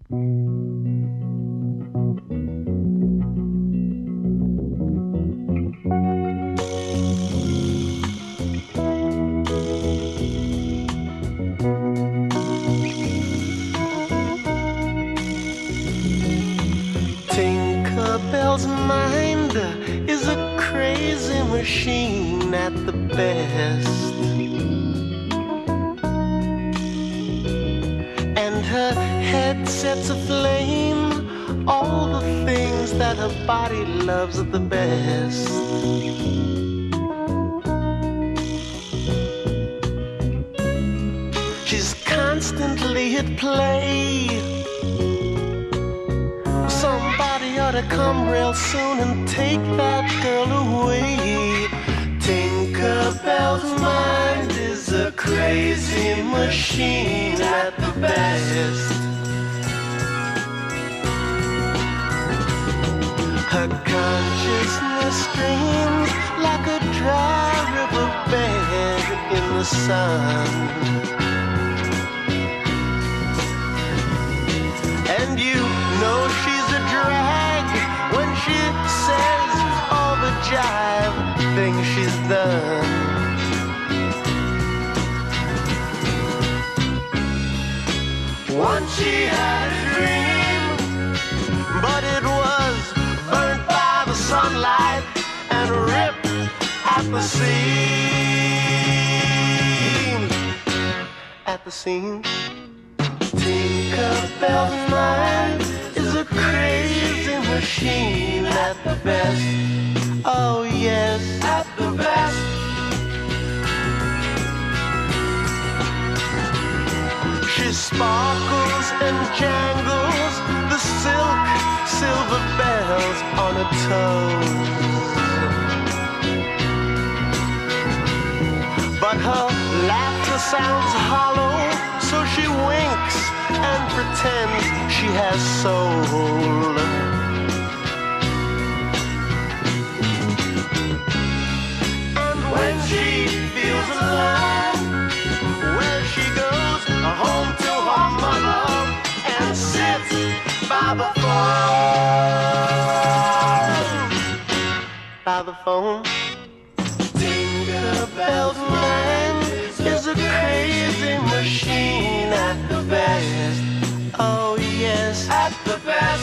Tinkerbell's mind is a crazy machine at the best, and her head sets aflame all the things that her body loves at the best. She's constantly at play. Somebody ought to come real soon and take that girl away. Tinkerbell's mind is a crazy machine at the best. Her consciousness streams like a dry riverbed in the sun, and you know she's a drag when she says all the jive things she's done. Once she had a dream, but it was burnt by the sunlight and ripped at the seams. At the seams. Tinkerbell's mind is a crazy machine at the best. Oh yes, at the best. She sparkles and jangles the silver bells on her toes, but her laughter sounds hollow, so she winks and pretends she has soul. And when she feels alone, where she goes, home to her mother, and sits by the phone. Tinkerbell's mind is a crazy machine at the best. Oh yes, at the best.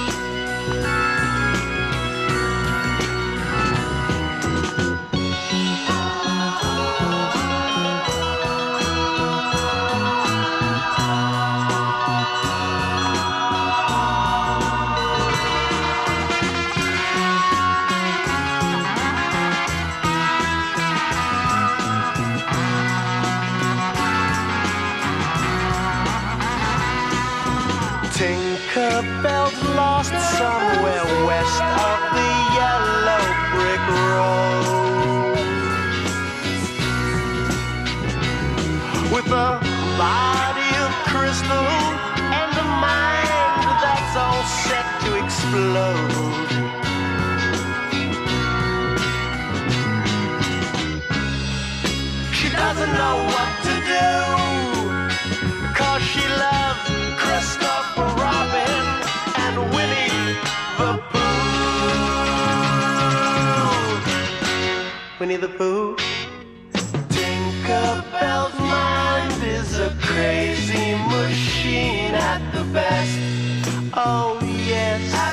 Tinkerbell's lost somewhere west of the yellow brick road, with a body of crystal and a mind that's all set to explode. She doesn't know what to do, 'cause she loves Christopher Robin and Winnie the Pooh. Winnie the Pooh. Tinkerbell's mind is a crazy machine at the best. Oh yes.